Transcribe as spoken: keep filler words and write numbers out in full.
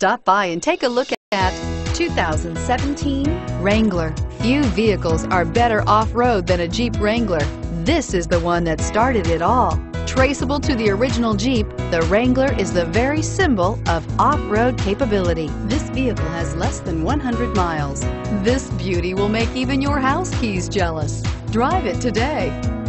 Stop by and take a look at two thousand seventeen Wrangler. Few vehicles are better off-road than a Jeep Wrangler. This is the one that started it all. Traceable to the original Jeep, the Wrangler is the very symbol of off-road capability. This vehicle has less than one hundred miles. This beauty will make even your house keys jealous. Drive it today.